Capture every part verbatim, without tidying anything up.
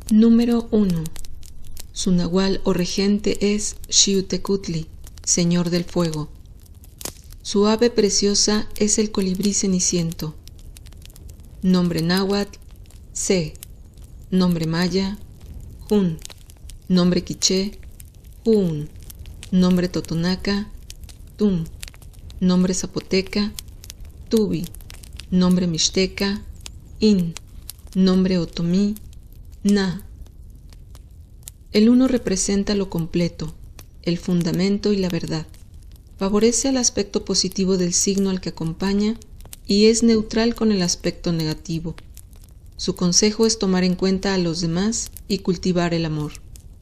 Número uno. Su nahual o regente es Xiuhtecutli, señor del fuego. Su ave preciosa es el colibrí ceniciento. Nombre náhuatl, Se. Nombre maya, Jun. Nombre quiché, Jun. Nombre totonaca, Tum. Nombre zapoteca, Tubi. Nombre mixteca, In. Nombre otomí, Na. El uno representa lo completo, el fundamento y la verdad. Favorece al aspecto positivo del signo al que acompaña y es neutral con el aspecto negativo. Su consejo es tomar en cuenta a los demás y cultivar el amor.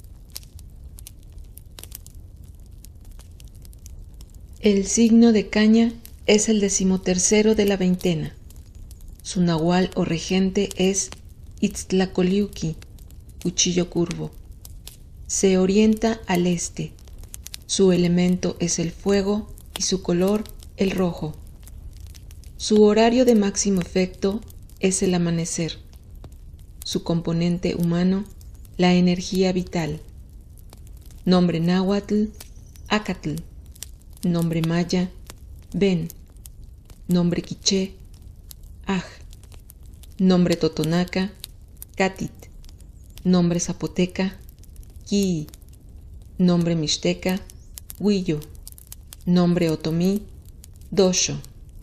El signo de caña es el decimotercero de la veintena. Su nahual o regente es Itztlacoliuqui, cuchillo curvo. Se orienta al este. Su elemento es el fuego y su color el rojo. Su horario de máximo efecto es el amanecer. Su componente humano, la energía vital. Nombre náhuatl, Acatl. Nombre maya, Ben. Nombre quiché, Aj. Nombre totonaca, Catit. Nombre zapoteca, Quii. Nombre mixteca, Huillo. Nombre otomí, Dosho.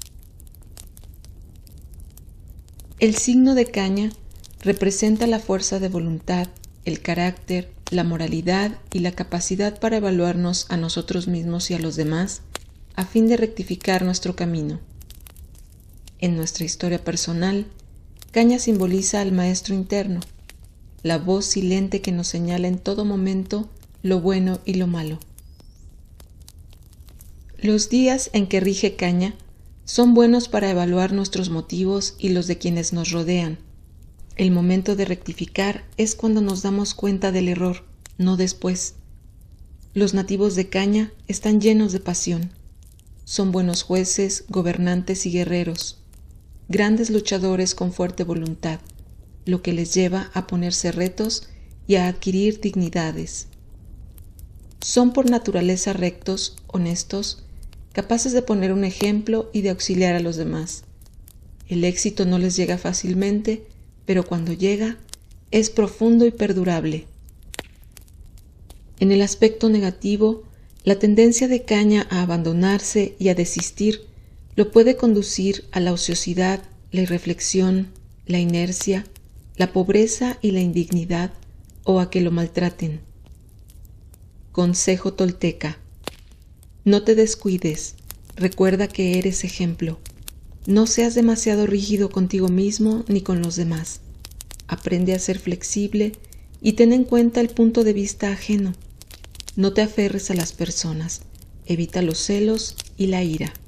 El signo de caña representa la fuerza de voluntad, el carácter, la moralidad y la capacidad para evaluarnos a nosotros mismos y a los demás a fin de rectificar nuestro camino. En nuestra historia personal, caña simboliza al maestro interno, la voz silente que nos señala en todo momento lo bueno y lo malo. Los días en que rige caña son buenos para evaluar nuestros motivos y los de quienes nos rodean. El momento de rectificar es cuando nos damos cuenta del error, no después. Los nativos de caña están llenos de pasión. Son buenos jueces, gobernantes y guerreros, grandes luchadores con fuerte voluntad, lo que les lleva a ponerse retos y a adquirir dignidades. Son por naturaleza rectos, honestos, capaces de poner un ejemplo y de auxiliar a los demás. El éxito no les llega fácilmente, pero cuando llega, es profundo y perdurable. En el aspecto negativo, la tendencia de caña a abandonarse y a desistir lo puede conducir a la ociosidad, la irreflexión, la inercia, la pobreza y la indignidad, o a que lo maltraten. Consejo tolteca: no te descuides, recuerda que eres ejemplo. No seas demasiado rígido contigo mismo ni con los demás. Aprende a ser flexible y ten en cuenta el punto de vista ajeno. No te aferres a las personas, evita los celos y la ira.